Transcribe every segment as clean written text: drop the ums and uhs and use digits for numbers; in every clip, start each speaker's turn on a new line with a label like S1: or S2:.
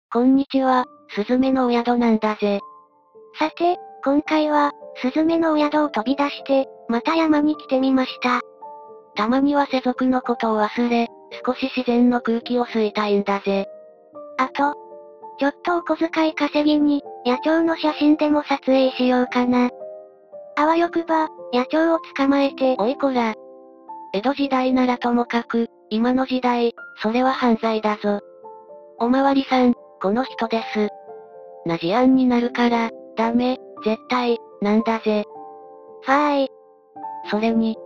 S1: こんにちは、スズメのお宿なんだぜ。
S2: さて、今回は、スズメのお宿を飛び出して、また山に来てみました。
S1: たまには世俗のことを忘れ、少し自然の空気を吸いたいんだぜ。
S2: あと、ちょっとお小遣い稼ぎに、野鳥の写真でも撮影しようかな。あわよくば、野鳥を捕まえて。
S1: おいこら。江戸時代ならともかく、今の時代、それは犯罪だぞ。おまわりさん、この人です。な事案になるから、ダメ、絶対、なんだぜ。
S2: はーい。
S1: それに、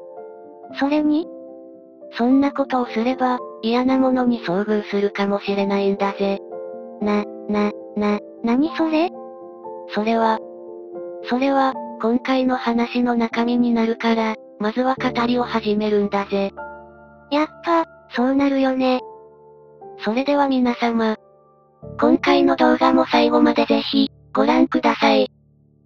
S1: そんなことをすれば、嫌なものに遭遇するかもしれないんだぜ。
S2: 何それ？
S1: それは、今回の話の中身になるから、まずは語りを始めるんだぜ。
S2: やっぱ、そうなるよね。
S1: それでは皆様、今回の動画も最後までぜひ、ご覧ください。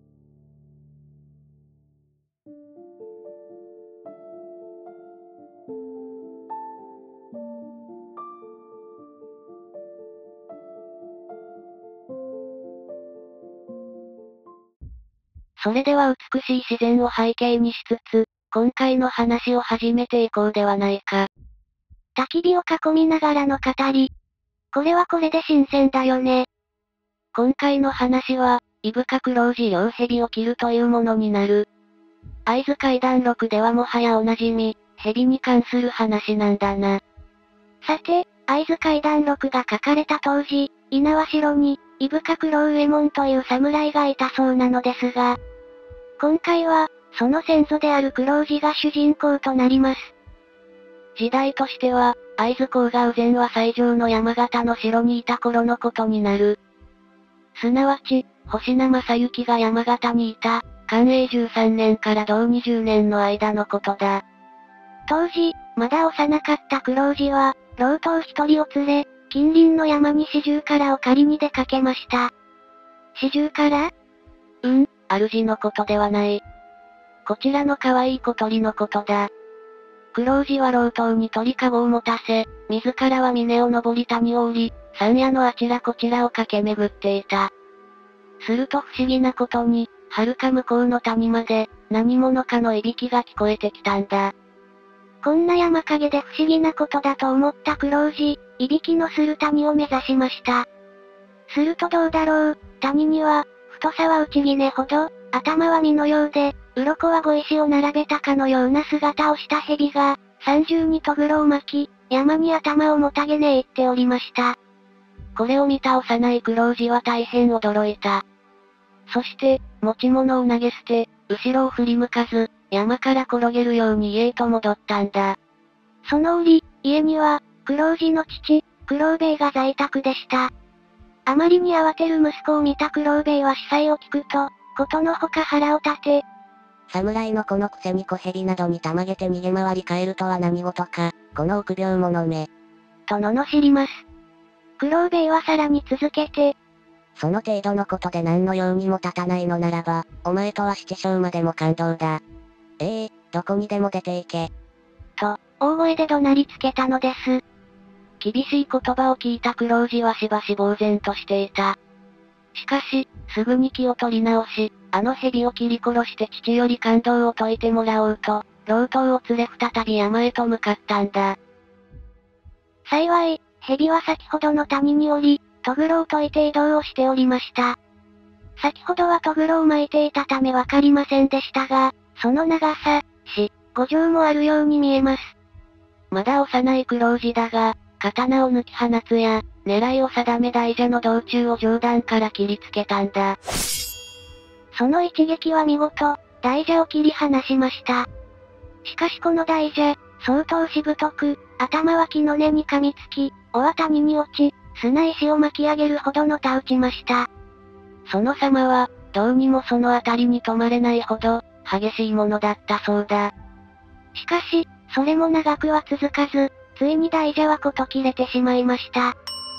S1: それでは美しい自然を背景にしつつ、今回の話を始めていこうではないか。
S2: 焚き火を囲みながらの語り。これはこれで新鮮だよね。
S1: 今回の話は、伊深黒寺両蛇を切るというものになる。会津怪談録ではもはやおなじみ、蛇に関する話なんだな。
S2: さて、会津怪談録が書かれた当時、猪苗代に、伊深黒右衛門という侍がいたそうなのですが、今回は、その先祖である黒氏が主人公となります。
S1: 時代としては、会津甲賀羽前は西条の山形の城にいた頃のことになる。すなわち、星名正幸が山形にいた、寛永13年から同20年の間のことだ。
S2: 当時、まだ幼かった黒氏は、老頭一人を連れ、近隣の山に四十からを借りに出かけました。四十から？
S1: 主のことではない。こちらの可愛い小鳥のことだ。黒氏は老頭に鳥かごを持たせ、自らは峰を登り谷を降り、山野のあちらこちらを駆け巡っていた。すると不思議なことに、遥か向こうの谷まで、何者かのいびきが聞こえてきたんだ。
S2: こんな山陰で不思議なことだと思った黒氏、いびきのする谷を目指しました。するとどうだろう、谷には、太さは内杵ほど、頭は実のようで、鱗は碁石を並べたかのような姿をした蛇が、三重にとぐろを巻き、山に頭をもたげねえっておりました。
S1: これを見た幼い黒氏は大変驚いた。そして、持ち物を投げ捨て、後ろを振り向かず、山から転げるように家へと戻ったんだ。
S2: その折、家には、黒氏の父、黒兵衛が在宅でした。あまりに慌てる息子を見た黒兵衛は司祭を聞くと、ことのほか腹を立て、
S3: 侍の子のくせに小蛇などにたまげて逃げ回り帰るとは何事か、この臆病者め。
S2: と罵ります。黒兵衛はさらに続けて、
S3: その程度のことで何の用にも立たないのならば、お前とは七将までも感動だ。どこにでも出て行け。
S2: と、大声で怒鳴りつけたのです。
S1: 厳しい言葉を聞いた黒氏はしばし呆然としていた。しかし、すぐに気を取り直し、あの蛇を切り殺して父より感動を解いてもらおうと、老頭を連れ再び山へと向かったんだ。
S2: 幸い、蛇は先ほどの谷に降り、とぐろを解いて移動をしておりました。先ほどはとぐろを巻いていたためわかりませんでしたが、その長さ、5丈もあるように見えます。
S1: まだ幼い黒氏だが、刀を抜き放つや、狙いを定め大蛇の道中を上段から切りつけたんだ。
S2: その一撃は見事、大蛇を切り離しました。しかしこの大蛇、相当しぶとく、頭は木の根に噛みつき、尾は谷に落ち、砂石を巻き上げるほどのた打ちました。
S1: その様は、どうにもその辺りに止まれないほど、激しいものだったそうだ。
S2: しかし、それも長くは続かず、ついに大蛇はこと切れてしまいました。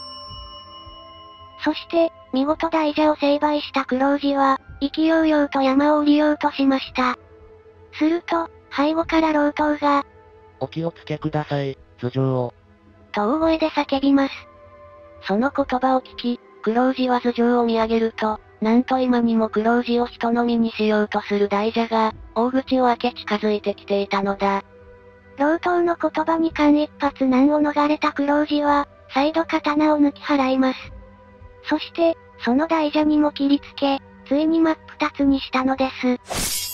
S2: そして、見事大蛇を成敗した黒氏は、意気揚々と山を降りようとしました。すると、背後から老頭が、
S4: お気をつけください、頭上を。
S2: と大声で叫びます。
S1: その言葉を聞き、 黒氏は頭上を見上げると、なんと今にも黒氏を人飲みにしようとする大蛇が、大口を開け近づいてきていたのだ。
S2: 老頭の言葉に間一髪難を逃れた黒氏は、再度刀を抜き払います。そして、その大蛇にも切りつけ、ついに真っ二つにしたのです。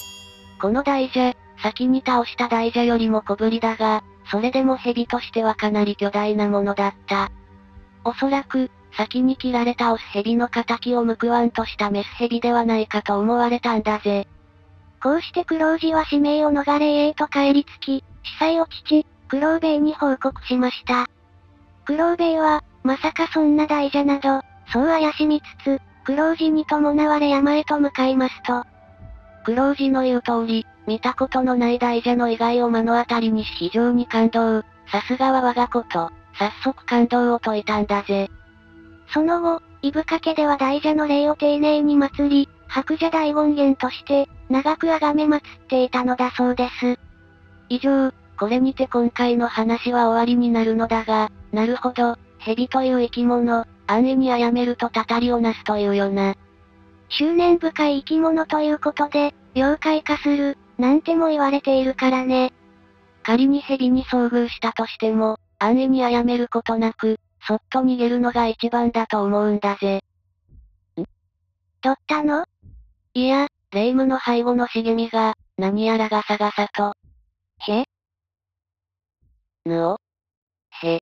S1: この大蛇、先に倒した大蛇よりも小ぶりだが、それでも蛇としてはかなり巨大なものだった。おそらく、先に切られたオス蛇の仇を報わんとしたメス蛇ではないかと思われたんだぜ。
S2: こうして黒氏は使命を逃れ家へと帰り着き、司祭を父、黒兵衛に報告しました。黒兵衛は、まさかそんな大蛇など、そう怪しみつつ、黒氏に伴われ山へと向かいますと。
S1: 黒氏の言う通り、見たことのない大蛇の意外を目の当たりにし非常に感動。さすがは我が子と、早速感動を解いたんだぜ。
S2: その後、伊深家では大蛇の霊を丁寧に祀り、白蛇大権現として、長く崇め祀っていたのだそうです。
S1: 以上、これにて今回の話は終わりになるのだが、なるほど、蛇という生き物、安易に殺めるとたたりをなすというよな。
S2: 執念深い生き物ということで、妖怪化する、なんても言われているからね。
S1: 仮に蛇に遭遇したとしても、安易に殺めることなく、そっと逃げるのが一番だと思うんだぜ。
S2: どったの？
S1: いや、霊夢の背後の茂みが、何やらガサガサと。
S2: へ？
S1: ぬお？蛇。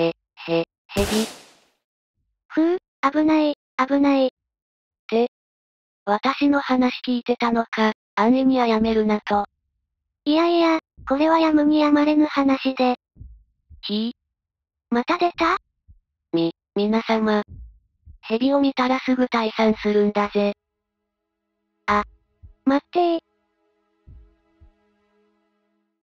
S2: ふう、危ない、危ない。
S1: 私の話聞いてたのか、安易に殺めるなと。
S2: いやいや、これはやむにやまれぬ話で。また出た？
S1: 皆様。蛇を見たらすぐ退散するんだぜ。
S2: 待ってー、